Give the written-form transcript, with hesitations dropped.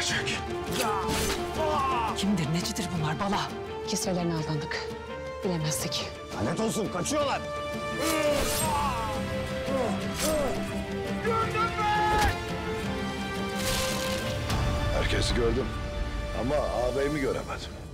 gelecek. Kimdir, necidir bunlar bala? Kisvelerine aldandık. Bilemezdik. Lanet olsun, kaçıyorlar. Herkesi gördüm ama ağabeyimi göremedim.